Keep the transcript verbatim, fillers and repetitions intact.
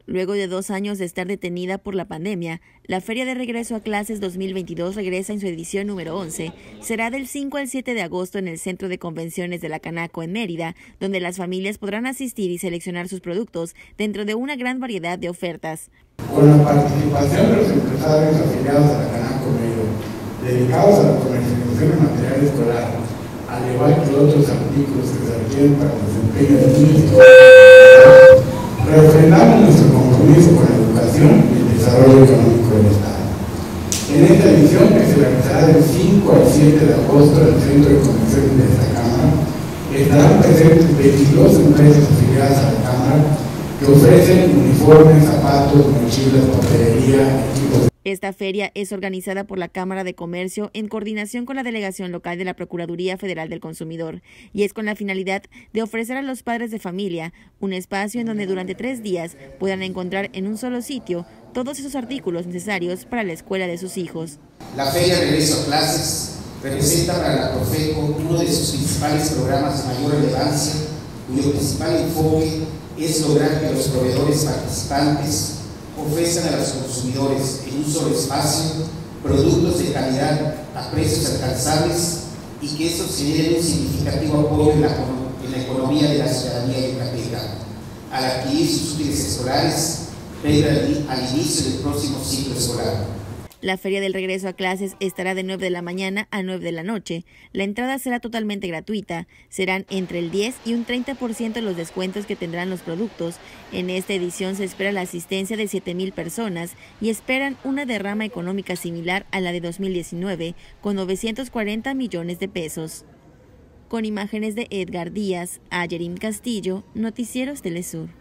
Luego de dos años de estar detenida por la pandemia, la Feria de Regreso a Clases dos mil veintidós regresa en su edición número once. Será del cinco al siete de agosto en el Centro de Convenciones de la Canaco en Mérida, donde las familias podrán asistir y seleccionar sus productos dentro de una gran variedad de ofertas. Con la participación de los empresarios afiliados a la Canaco Mérida, dedicados a la comercialización de material escolar, al igual que otros artículos que se requieren para el desempeño de niños, refrendamos nuestro compromiso con la educación y el desarrollo económico del Estado. En esta edición, que se realizará del cinco al siete de agosto en el Centro de Convenciones de esta Cámara, estarán presentes veintidós empresas afiliadas a la Cámara que ofrecen uniformes, zapatos, mochilas, papelería, equipos de... Esta feria es organizada por la Cámara de Comercio en coordinación con la Delegación Local de la Procuraduría Federal del Consumidor y es con la finalidad de ofrecer a los padres de familia un espacio en donde durante tres días puedan encontrar en un solo sitio todos esos artículos necesarios para la escuela de sus hijos. La Feria Regreso a Clases representa para la Profeco uno de sus principales programas de mayor relevancia, cuyo principal enfoque es lograr que los proveedores participantes ofrezcan a los consumidores en un solo espacio productos de calidad a precios alcanzables y que eso genere un significativo apoyo en la, en la economía de la ciudadanía yucateca al adquirir sus útiles escolares previo al, al inicio del próximo ciclo escolar. La Feria del Regreso a Clases estará de nueve de la mañana a nueve de la noche. La entrada será totalmente gratuita. Serán entre el diez y un treinta por ciento los descuentos que tendrán los productos. En esta edición se espera la asistencia de siete mil personas y esperan una derrama económica similar a la de dos mil diecinueve, con novecientos cuarenta millones de pesos. Con imágenes de Edgar Díaz, Ayerim Castillo, Noticieros Telesur.